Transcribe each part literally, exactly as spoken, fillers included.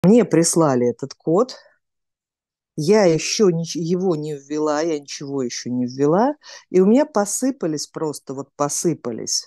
Мне прислали этот код, я еще нич- его не ввела, я ничего еще не ввела, и у меня посыпались просто, вот посыпались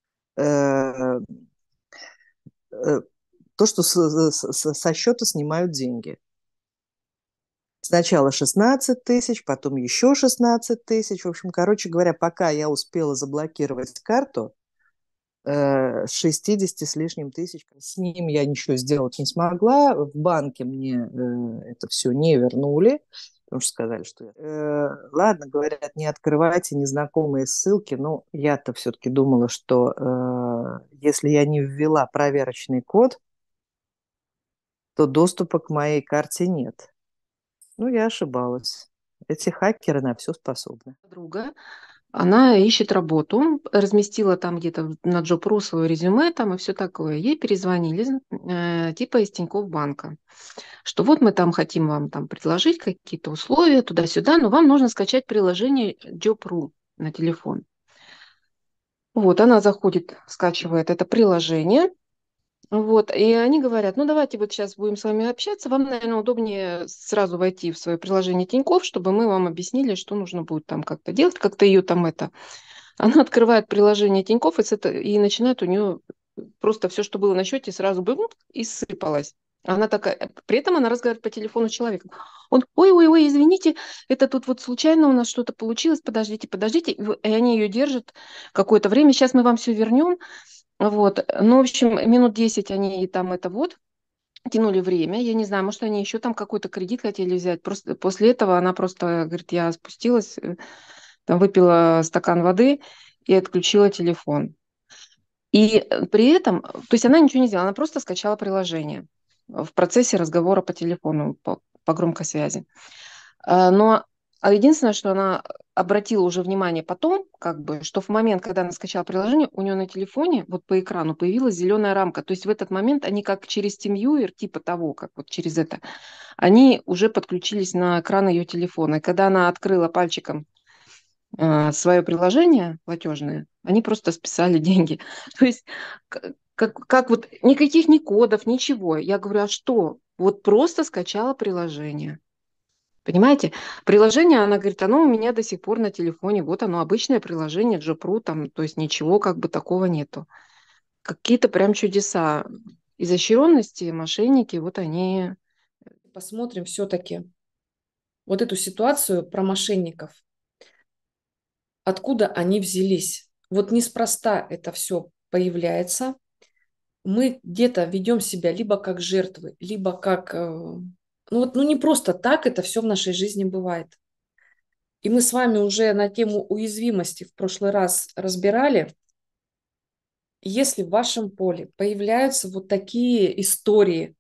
э, э, то, что с- с- с- со счета снимают деньги. Сначала шестнадцать тысяч, потом еще шестнадцать тысяч. В общем, короче говоря, пока я успела заблокировать карту, э, с шестидесяти с лишним тысяч, с ним я ничего сделать не смогла. В банке мне э, это все не вернули, потому что сказали, что... я- Э, ладно, говорят, не открывайте незнакомые ссылки, но я-то все-таки думала, что э, если я не ввела проверочный код, то доступа к моей карте нет. Ну, я ошибалась. Эти хакеры на все способны. Подруга, она ищет работу, разместила там где-то на Джоб.ру свое резюме там и все такое. Ей перезвонили, э, типа из Тинькофф банка, что вот мы там хотим вам там предложить какие-то условия туда-сюда, но вам нужно скачать приложение Джоб.ру на телефон. Вот, она заходит, скачивает это приложение, вот, и они говорят, ну давайте вот сейчас будем с вами общаться, вам, наверное, удобнее сразу войти в свое приложение Тинькофф, чтобы мы вам объяснили, что нужно будет там как-то делать, как-то ее там это. Она открывает приложение Тинькофф и, с это- и начинает у нее просто все, что было на счете, сразу бы и сыпалось. Она такая, при этом она разговаривает по телефону с человеком. Он, ой-ой-ой, извините, это тут вот случайно у нас что-то получилось, подождите, подождите. И в- и они ее держат какое-то время, сейчас мы вам все вернем. Вот. Ну, в общем, минут десять они там это вот тянули время. Я не знаю, может, они еще там какой-то кредит хотели взять. Просто после этого она просто говорит, я спустилась, э, там выпила стакан воды и отключила телефон. И э, при этом, то есть она ничего не сделала, она просто скачала приложение в процессе разговора по телефону, по, по громкой связи. А, Но а единственное, что она обратила уже внимание потом, как бы, что в момент, когда она скачала приложение, у нее на телефоне вот по экрану появилась зеленая рамка. То есть в этот момент они как через TeamViewer, типа того, как вот через это, они уже подключились на экран ее телефона. И когда она открыла пальчиком а, свое приложение платежное, они просто списали деньги. То есть к- как, как вот никаких ни кодов, ничего. Я говорю, а что? Вот просто скачала приложение. Понимаете? Приложение, она говорит, оно у меня до сих пор на телефоне. Вот оно, обычное приложение Джопру, там, то есть ничего как бы такого нету. Какие-то прям чудеса. Изощренности, мошенники, вот они. Посмотрим все-таки вот эту ситуацию про мошенников, откуда они взялись. Вот неспроста это все появляется. Мы где-то ведем себя либо как жертвы, либо как... э, Ну вот, ну не просто так это все в нашей жизни бывает. И мы с вами уже на тему уязвимости в прошлый раз разбирали. Если в вашем поле появляются вот такие истории,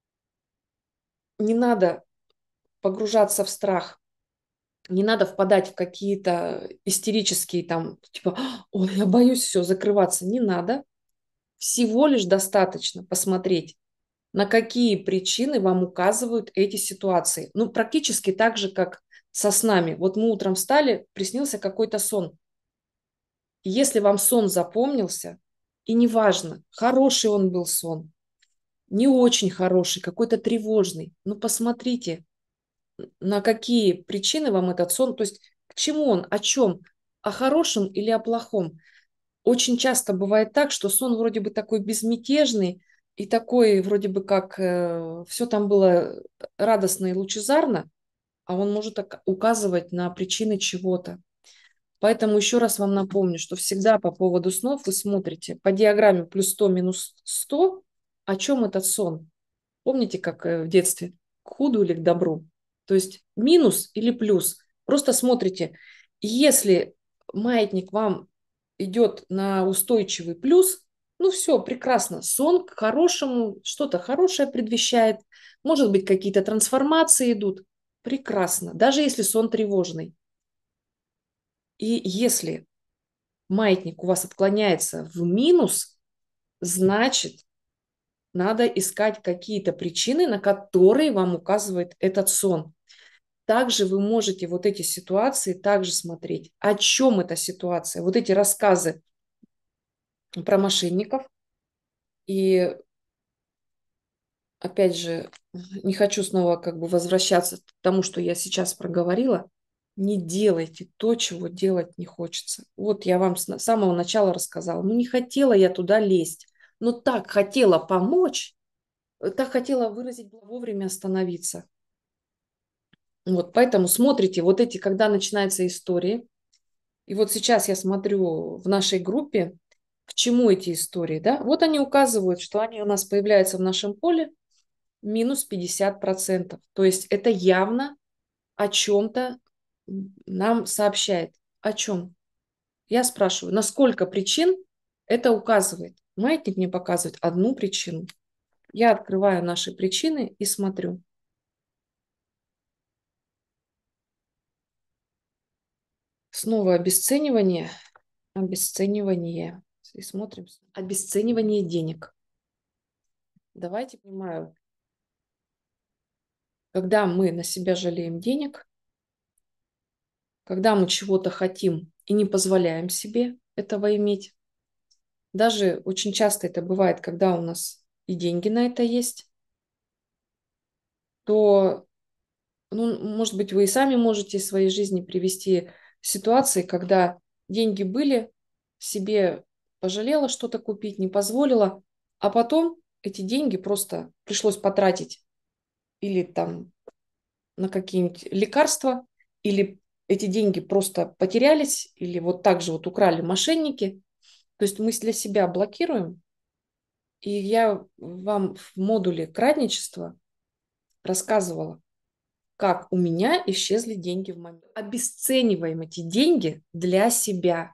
не надо погружаться в страх, не надо впадать в какие-то истерические там, типа, ой, я боюсь все, закрываться. Не надо. Всего лишь достаточно посмотреть, на какие причины вам указывают эти ситуации. Ну, практически так же, как со снами. Вот мы утром встали, приснился какой-то сон. И если вам сон запомнился, и неважно, хороший он был сон, не очень хороший, какой-то тревожный, ну, посмотрите, на какие причины вам этот сон, то есть к чему он, о чем, о хорошем или о плохом. Очень часто бывает так, что сон вроде бы такой безмятежный и такой вроде бы как э, все там было радостно и лучезарно, а он может ока- указывать на причины чего-то. Поэтому еще раз вам напомню, что всегда по поводу снов вы смотрите по диаграмме плюс сто минус сто, о чем этот сон. Помните, как э, в детстве, к худу или к добру? То есть минус или плюс. Просто смотрите, если маятник вам идет на устойчивый плюс, ну все, прекрасно. Сон к хорошему, что-то хорошее предвещает. Может быть, какие-то трансформации идут. Прекрасно. Даже если сон тревожный. И если маятник у вас отклоняется в минус, значит, надо искать какие-то причины, на которые вам указывает этот сон. Также вы можете вот эти ситуации также смотреть. О чем эта ситуация? Вот эти рассказы про мошенников и опять же, не хочу снова как бы возвращаться к тому, что я сейчас проговорила. Не делайте то, чего делать не хочется. Вот я вам с самого начала рассказала. Ну, не хотела я туда лезть, но так хотела помочь, э, так хотела выразить, вовремя остановиться. Вот, поэтому смотрите, вот эти, когда начинаются истории, и вот сейчас я смотрю в нашей группе, к чему эти истории, да, вот они указывают, что они у нас появляются в нашем поле минус пятьдесят процентов. То есть это явно о чем-то нам сообщает. О чем? Я спрашиваю, на сколько причин это указывает? Маятник мне показывает одну причину. Я открываю наши причины и смотрю. Снова обесценивание, обесценивание. И смотрим. Обесценивание денег. Давайте понимаю, когда мы на себя жалеем денег, когда мы чего-то хотим и не позволяем себе этого иметь, даже очень часто это бывает, когда у нас и деньги на это есть, то, ну, может быть, вы и сами можете в своей жизни привести ситуации, когда деньги были, себе пожалела что-то купить, не позволила, а потом эти деньги просто пришлось потратить или там на какие-нибудь лекарства, или эти деньги просто потерялись, или вот так же вот украли мошенники. То есть мы для себя блокируем. И я вам в модуле крадничества рассказывала, как у меня исчезли деньги в момент. Обесцениваем эти деньги для себя.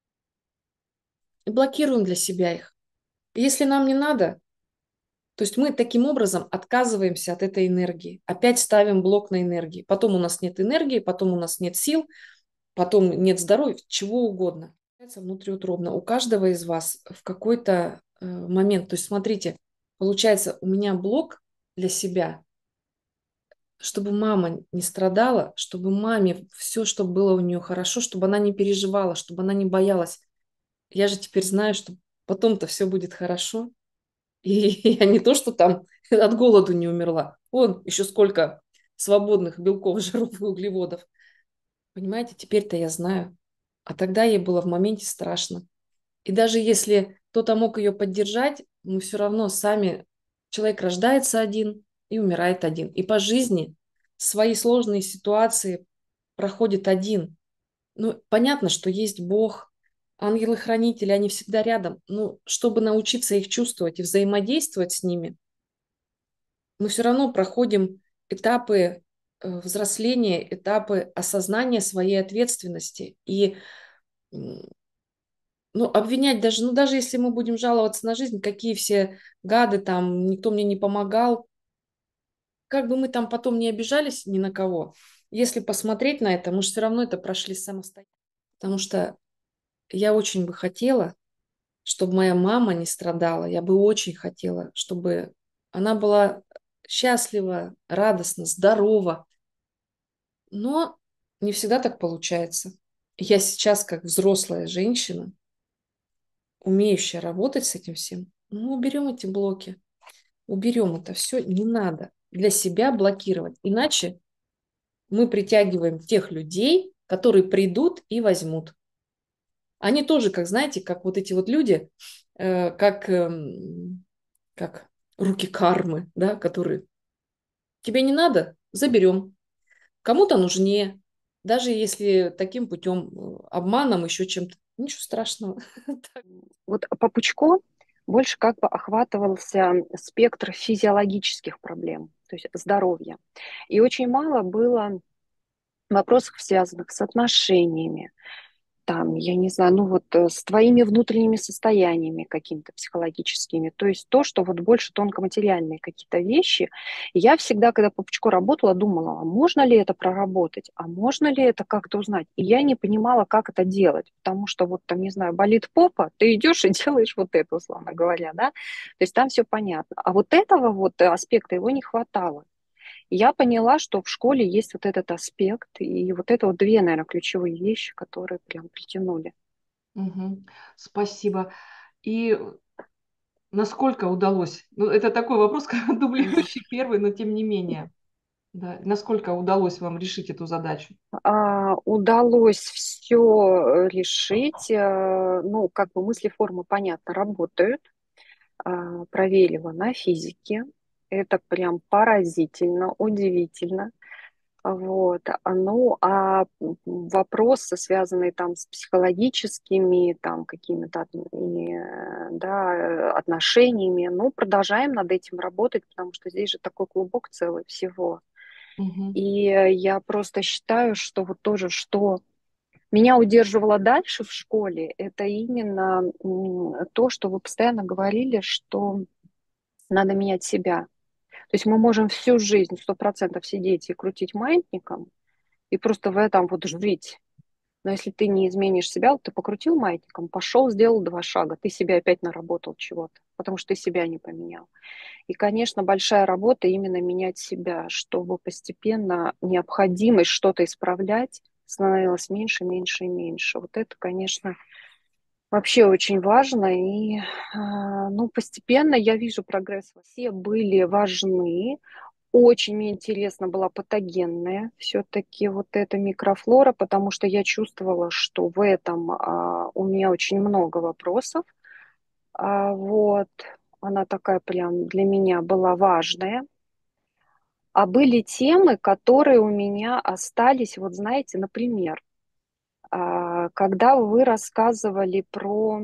И блокируем для себя их. И если нам не надо, то есть мы таким образом отказываемся от этой энергии. Опять ставим блок на энергии. Потом у нас нет энергии, потом у нас нет сил, потом нет здоровья, чего угодно. Внутриутробно. У каждого из вас в какой-то э, момент, то есть смотрите, получается, у меня блок для себя, чтобы мама не страдала, чтобы маме все, чтобы было у нее хорошо, чтобы она не переживала, чтобы она не боялась. Я же теперь знаю, что потом-то все будет хорошо. И я не то, что там от голоду не умерла. Вон еще сколько свободных белков, жиров и углеводов. Понимаете, теперь-то я знаю. А тогда ей было в моменте страшно. И даже если кто-то мог ее поддержать, мы все равно сами... Человек рождается один и умирает один. И по жизни свои сложные ситуации проходит один. Ну, понятно, что есть Бог, ангелы-хранители, они всегда рядом. Но чтобы научиться их чувствовать и взаимодействовать с ними, мы все равно проходим этапы э, взросления, этапы осознания своей ответственности. И м, ну, обвинять даже, ну, даже если мы будем жаловаться на жизнь, какие все гады там, никто мне не помогал, как бы мы там потом не обижались ни на кого, если посмотреть на это, мы же все равно это прошли самостоятельно. Потому что я очень бы хотела, чтобы моя мама не страдала. Я бы очень хотела, чтобы она была счастлива, радостна, здорова. Но не всегда так получается. Я сейчас, как взрослая женщина, умеющая работать с этим всем, ну, уберем эти блоки, уберем это все, не надо для себя блокировать. Иначе мы притягиваем тех людей, которые придут и возьмут. Они тоже, как знаете, как вот эти вот люди, э, как, эм, как руки кармы, да, которые тебе не надо, заберем. Кому-то нужнее, даже если таким путем, э, обманом, еще чем-то. Ничего страшного. Вот по Пучко больше как бы охватывался спектр физиологических проблем, то есть здоровья. И очень мало было вопросов, связанных с отношениями, там, я не знаю, ну вот э, с твоими внутренними состояниями какими-то психологическими. То есть то, что вот больше тонкоматериальные какие-то вещи. И я всегда, когда по Пучку работала, думала, а можно ли это проработать, а можно ли это как-то узнать. И я не понимала, как это делать, потому что вот там, не знаю, болит попа, ты идешь и делаешь вот это, условно говоря, да. То есть там все понятно. А вот этого вот аспекта его не хватало. Я поняла, что в школе есть вот этот аспект, и вот это вот две, наверное, ключевые вещи, которые прям притянули. Мгм. Спасибо. И Насколько удалось? Ну, это такой вопрос, дублирующий первый, но тем не менее. Да. Насколько удалось вам решить эту задачу? А, удалось все решить. э, Ну, как бы мысли, формы, понятно, работают. А, проверила на физике. Это прям поразительно, удивительно. Вот. А, Ну, а м, вопросы, связанные там с психологическими, там какими-то от- и, э, да, э, отношениями, ну, продолжаем над этим работать, потому что здесь же такой клубок целый всего. Мгм. И э, я просто считаю, что вот тоже, что меня удерживало дальше в школе, это именно м, то, что вы постоянно говорили, что надо менять себя. То есть мы можем всю жизнь сто процентов сидеть и крутить маятником, и просто в этом вот жить. Но если ты не изменишь себя, вот ты покрутил маятником, пошел, сделал два шага, ты себя опять наработал чего-то, потому что ты себя не поменял. И, конечно, большая работа именно менять себя, чтобы постепенно необходимость что-то исправлять становилась меньше, меньше и меньше. Вот это, конечно, вообще очень важно. И а, ну, постепенно я вижу прогресс. Все были важны. Очень мне интересно была патогенная все-таки вот эта микрофлора, потому что я чувствовала, что в этом а, у меня очень много вопросов. А, вот, она такая прям для меня была важная. А были темы, которые у меня остались, вот знаете, например, а, когда вы рассказывали про,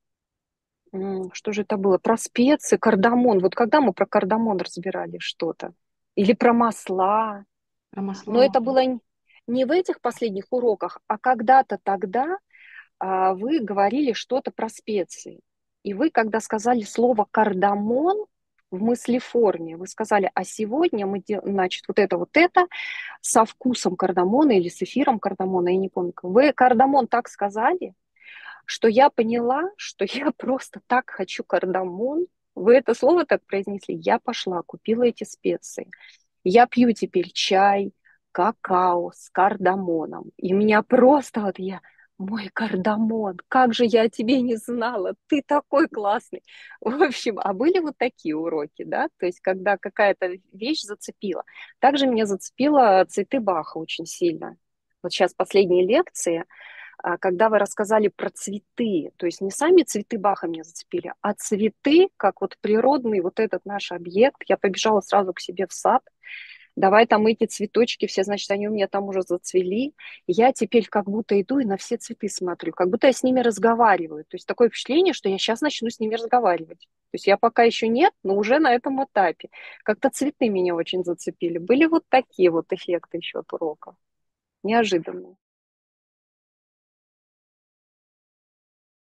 м, что же это было, про специи, кардамон. Вот когда мы про кардамон разбирали что-то, или про масла, Про но масла. это было н- не в этих последних уроках, а когда-то тогда а, вы говорили что-то про специи. И вы, когда сказали слово кардамон в мыслеформе, вы сказали, а сегодня мы делаем, значит, вот это, вот это со вкусом кардамона или с эфиром кардамона, я не помню. Вы кардамон так сказали, что я поняла, что я просто так хочу кардамон. Вы это слово так произнесли. Я пошла, купила эти специи. Я пью теперь чай, какао с кардамоном. И меня просто вот я, мой кардамон, как же я о тебе не знала, ты такой классный. В общем, а были вот такие уроки, да, то есть когда какая-то вещь зацепила. Также меня зацепила цветы Баха очень сильно. Вот сейчас последние лекции, а, когда вы рассказали про цветы, то есть не сами цветы Баха меня зацепили, а цветы, как вот природный вот этот наш объект. Я побежала сразу к себе в сад, давай там эти цветочки все, значит, они у меня там уже зацвели. Я теперь как будто иду и на все цветы смотрю, как будто я с ними разговариваю. То есть такое впечатление, что я сейчас начну с ними разговаривать. То есть я пока еще нет, но уже на этом этапе. Как-то цветы меня очень зацепили. Были вот такие вот эффекты еще от урока. Неожиданные.